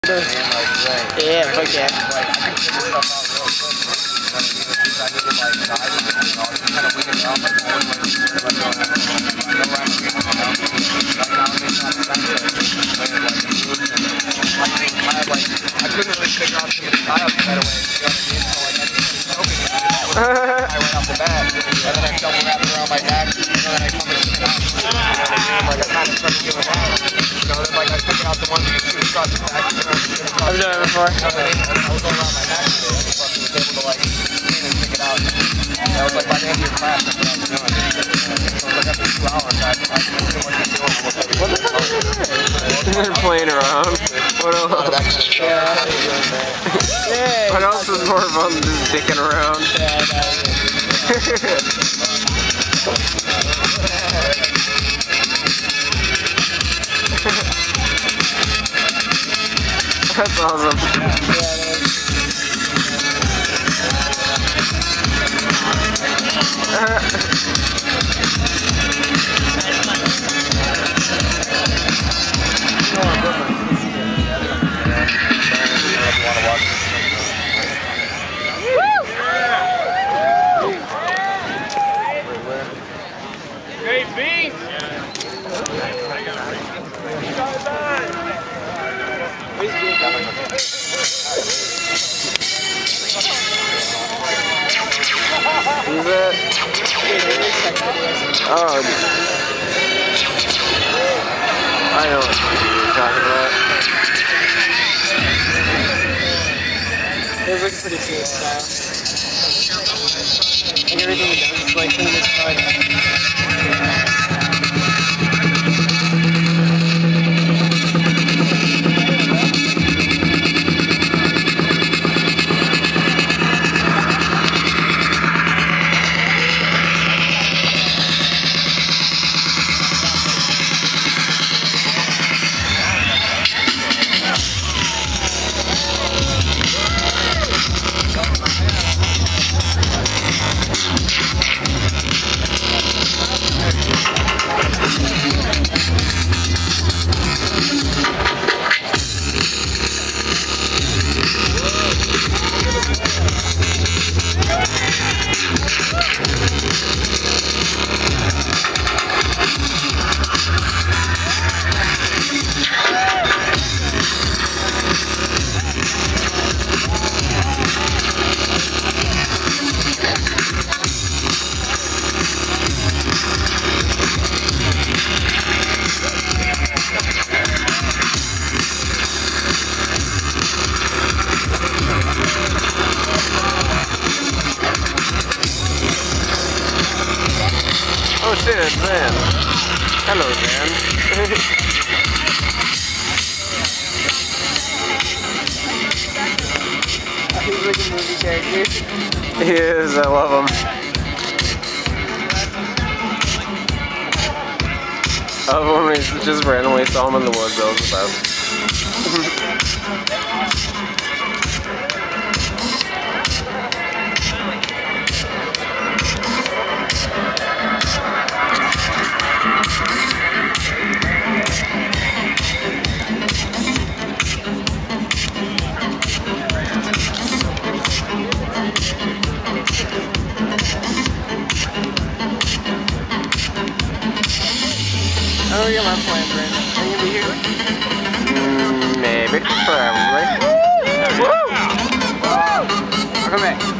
Yeah, fuck yeah. I couldn't really figure out some of the styles right away, you know what I mean? So like I just started choking right off the bat. And then I double wrapped around my neck, and then I come and took it out. You know what I mean? Like I kind of started doing that. You know, then like I took it out the ones that you shoot across the back. I've done it before. You know what I mean? I was going around my neck today, and I was able to like clean and pick it out. That was like by the end of your class, that's what I was doing. So like after 2 hours, I pretty much been doing what the fuck is this? They're playing around. What else? What else is more fun than just dicking around? That's awesome. Great beat! Who's that? Oh, I know what you're talking about. It looks pretty cool style. And everything he does is like clean as fuck. Oh shit, it's Zan. Hello, Zan. He's like a movie character. He is, I love him. I love when we just randomly saw him in the woods, that was the best. I don't get my plans right now. Are you gonna be here? Maybe, probably. Woo! I'll come back.